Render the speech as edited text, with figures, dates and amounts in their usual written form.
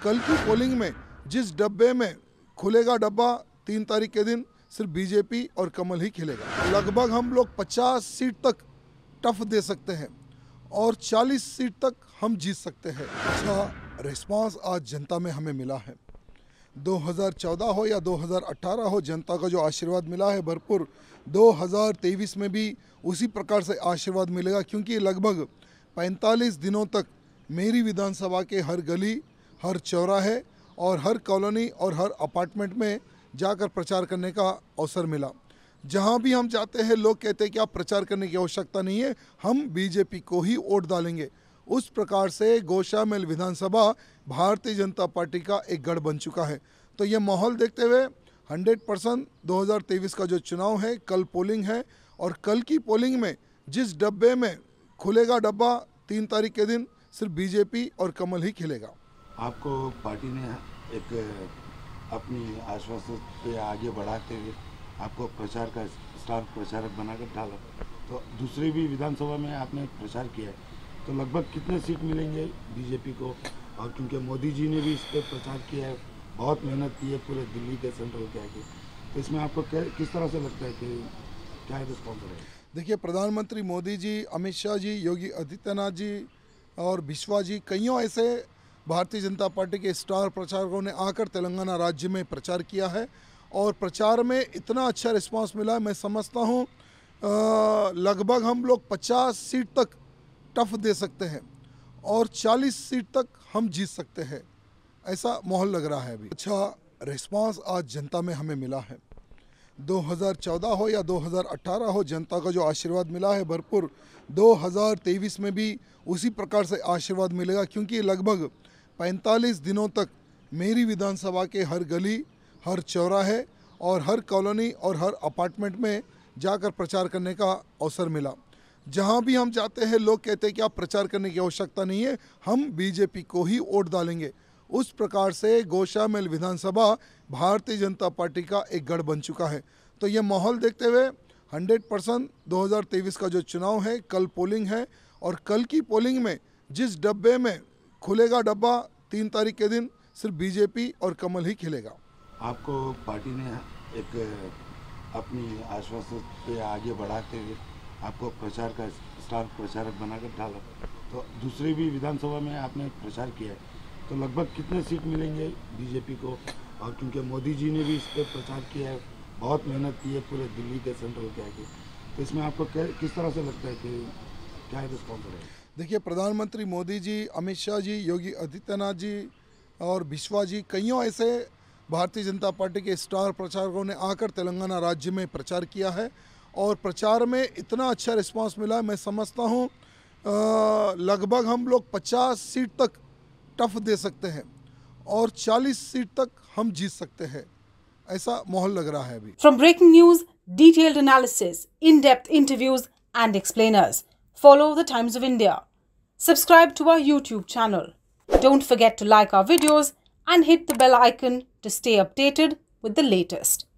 कल की पोलिंग में जिस डब्बे में खुलेगा डब्बा 3 तारीख के दिन सिर्फ बीजेपी और कमल ही खिलेगा। लगभग हम लोग 50 सीट तक टफ दे सकते हैं और 40 सीट तक हम जीत सकते हैं। अच्छा रिस्पांस आज जनता में हमें मिला है। 2014 हो या 2018 हो, जनता का जो आशीर्वाद मिला है भरपूर, 2023 में भी उसी प्रकार से आशीर्वाद मिलेगा, क्योंकि लगभग 45 दिनों तक मेरी विधानसभा के हर गली, हर चौराहे और हर कॉलोनी और हर अपार्टमेंट में जाकर प्रचार करने का अवसर मिला। जहां भी हम जाते हैं लोग कहते हैं कि आप प्रचार करने की आवश्यकता नहीं है, हम बीजेपी को ही वोट डालेंगे। उस प्रकार से गोशामहल विधानसभा भारतीय जनता पार्टी का एक गढ़ बन चुका है। तो ये माहौल देखते हुए 100% 2023 का जो चुनाव है, कल पोलिंग है और कल की पोलिंग में जिस डब्बे में खुलेगा डब्बा 3 तारीख के दिन सिर्फ बीजेपी और कमल ही खिलेगा। आपको पार्टी ने एक अपनी आश्वासन पे आगे बढ़ाते हुए आपको प्रचार का स्टार प्रचारक बनाकर डाला, तो दूसरी भी विधानसभा में आपने प्रचार किया है, तो लगभग कितने सीट मिलेंगे बीजेपी को? और क्योंकि मोदी जी ने भी इस पर प्रचार किया है, बहुत मेहनत की है पूरे दिल्ली के सेंट्रल के आगे, तो इसमें आपको किस तरह से लगता है कि क्या रिस्पॉन्स रहेगा? देखिए, प्रधानमंत्री मोदी जी, अमित शाह जी, योगी आदित्यनाथ जी और बिश्वा जी, कईयों ऐसे भारतीय जनता पार्टी के स्टार प्रचारकों ने आकर तेलंगाना राज्य में प्रचार किया है और प्रचार में इतना अच्छा रिस्पांस मिला है, मैं समझता हूँ लगभग हम लोग 50 सीट तक टफ दे सकते हैं और 40 सीट तक हम जीत सकते हैं, ऐसा माहौल लग रहा है अभी। अच्छा रिस्पांस आज जनता में हमें मिला है। 2014 हो या 2018 हो, जनता का जो आशीर्वाद मिला है भरपूर, 2023 में भी उसी प्रकार से आशीर्वाद मिलेगा, क्योंकि लगभग 45 दिनों तक मेरी विधानसभा के हर गली, हर चौराहे और हर कॉलोनी और हर अपार्टमेंट में जाकर प्रचार करने का अवसर मिला। जहां भी हम जाते हैं लोग कहते हैं कि आप प्रचार करने की आवश्यकता नहीं है, हम बीजेपी को ही वोट डालेंगे। उस प्रकार से गोशामहल विधानसभा भारतीय जनता पार्टी का एक गढ़ बन चुका है। तो ये माहौल देखते हुए 100% 2023 का जो चुनाव है, कल पोलिंग है और कल की पोलिंग में जिस डब्बे में खुलेगा डब्बा 3 तारीख के दिन सिर्फ बीजेपी और कमल ही खिलेगा। आपको पार्टी ने एक अपनी आश्वासन पे आगे बढ़ाते हुए आपको प्रचार का स्टार प्रचारक बनाकर डाला, तो दूसरी भी विधानसभा में आपने प्रचार किया है, तो लगभग कितने सीट मिलेंगे बीजेपी को? और क्योंकि मोदी जी ने भी इस पर प्रचार किया है, बहुत मेहनत की है पूरे दिल्ली के सेंट्रल के आगे, तो इसमें आपको किस तरह से लगता है कि क्या रिस्पॉन्स रहेगा? देखिए, प्रधानमंत्री मोदी जी, अमित शाह जी, योगी आदित्यनाथ जी और बिश्वा जी, कईयों ऐसे भारतीय जनता पार्टी के स्टार प्रचारकों ने आकर तेलंगाना राज्य में प्रचार किया है और प्रचार में इतना अच्छा रिस्पांस मिला है, मैं समझता हूँ लगभग हम लोग 50 सीट तक टफ दे सकते हैं और 40 सीट तक हम जीत सकते हैं, ऐसा माहौल लग रहा है अभी। From breaking news, detailed analysis, in-depth interviews and explainers, follow the Times of India. Subscribe to our YouTube channel. Don't forget to like our videos and hit the bell icon to stay updated with the latest.